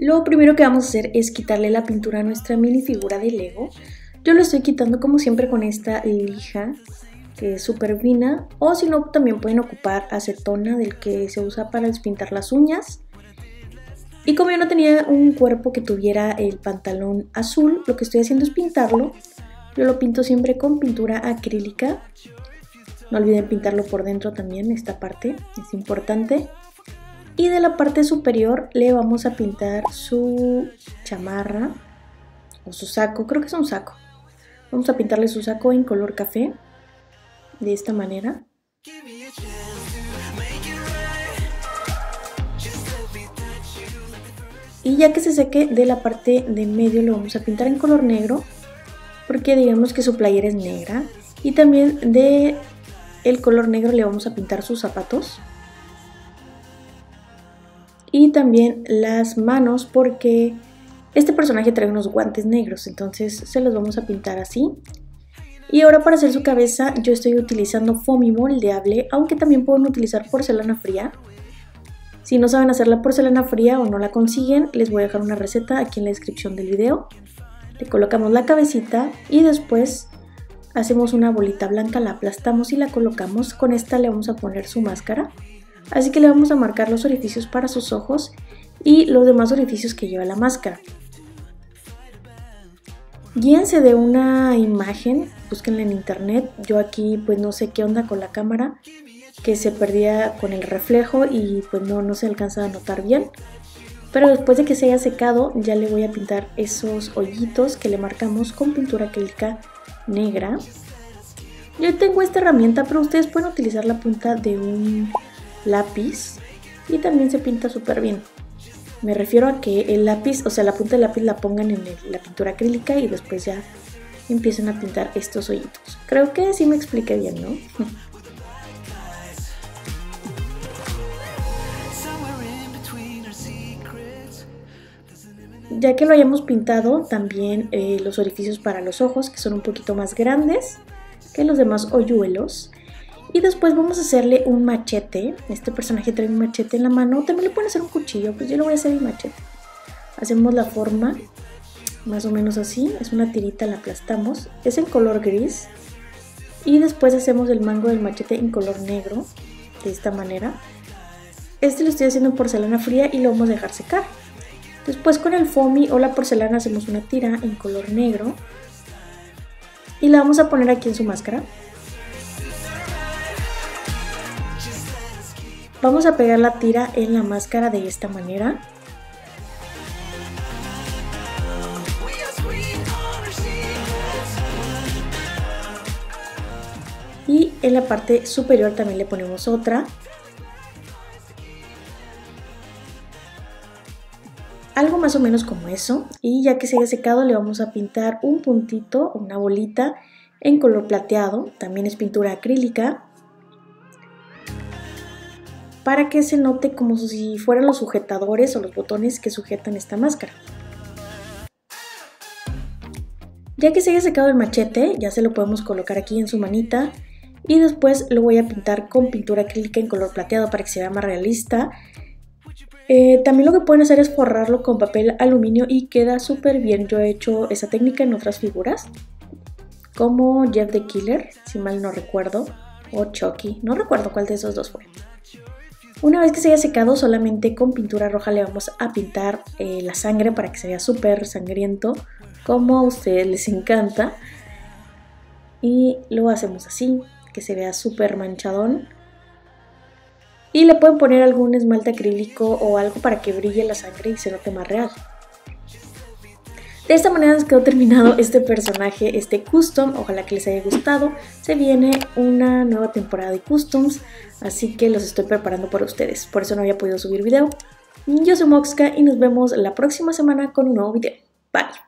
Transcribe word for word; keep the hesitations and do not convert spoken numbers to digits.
Lo primero que vamos a hacer es quitarle la pintura a nuestra minifigura de Lego. Yo lo estoy quitando como siempre con esta lija, que es súper fina, o si no también pueden ocupar acetona del que se usa para despintar las uñas. Y como yo no tenía un cuerpo que tuviera el pantalón azul, lo que estoy haciendo es pintarlo. Yo lo pinto siempre con pintura acrílica. No olviden pintarlo por dentro también, esta parte es importante. Y de la parte superior le vamos a pintar su chamarra o su saco, creo que es un saco. Vamos a pintarle su saco en color café, de esta manera. Y ya que se seque, de la parte de medio lo vamos a pintar en color negro, porque digamos que su playera es negra. Y también de el color negro le vamos a pintar sus zapatos. Y también las manos, porque este personaje trae unos guantes negros, entonces se los vamos a pintar así. Y ahora para hacer su cabeza yo estoy utilizando foamy moldeable, aunque también pueden utilizar porcelana fría. Si no saben hacer la porcelana fría o no la consiguen, les voy a dejar una receta aquí en la descripción del video. Le colocamos la cabecita y después hacemos una bolita blanca, la aplastamos y la colocamos. Con esta le vamos a poner su máscara. Así que le vamos a marcar los orificios para sus ojos y los demás orificios que lleva la máscara. Guíense de una imagen, búsquenla en internet. Yo aquí pues no sé qué onda con la cámara, que se perdía con el reflejo y pues no, no se alcanza a notar bien. Pero después de que se haya secado ya le voy a pintar esos hoyitos que le marcamos con pintura acrílica negra. Yo tengo esta herramienta, pero ustedes pueden utilizar la punta de un lápiz y también se pinta súper bien. Me refiero a que el lápiz, o sea la punta del lápiz la pongan en el, la pintura acrílica y después ya empiezan a pintar estos hoyitos. Creo que sí me expliqué bien, ¿no? Ya que lo hayamos pintado, también eh, los orificios para los ojos, que son un poquito más grandes que los demás hoyuelos. Y después vamos a hacerle un machete. Este personaje trae un machete en la mano. También le pueden hacer un cuchillo, pues yo lo voy a hacer el machete. Hacemos la forma más o menos así. Es una tirita, la aplastamos. Es en color gris. Y después hacemos el mango del machete en color negro, de esta manera. Este lo estoy haciendo en porcelana fría y lo vamos a dejar secar. Después con el foamy o la porcelana hacemos una tira en color negro. Y la vamos a poner aquí en su máscara. Vamos a pegar la tira en la máscara de esta manera. Y en la parte superior también le ponemos otra. Algo más o menos como eso. Y ya que se haya secado le vamos a pintar un puntito o una bolita en color plateado. También es pintura acrílica, para que se note como si fueran los sujetadores o los botones que sujetan esta máscara. Ya que se haya secado el machete, ya se lo podemos colocar aquí en su manita y después lo voy a pintar con pintura acrílica en color plateado para que se vea más realista. Eh, también lo que pueden hacer es forrarlo con papel aluminio y queda súper bien. Yo he hecho esa técnica en otras figuras, como Jeff the Killer, si mal no recuerdo, o Chucky, no recuerdo cuál de esos dos fue. Una vez que se haya secado, solamente con pintura roja le vamos a pintar eh, la sangre para que se vea súper sangriento, como a ustedes les encanta. Y lo hacemos así, que se vea súper manchadón. Y le pueden poner algún esmalte acrílico o algo para que brille la sangre y se note más real. De esta manera nos quedó terminado este personaje, este custom. Ojalá que les haya gustado. Se viene una nueva temporada de customs, así que los estoy preparando para ustedes. Por eso no había podido subir video. Yo soy Moxka y nos vemos la próxima semana con un nuevo video. Bye.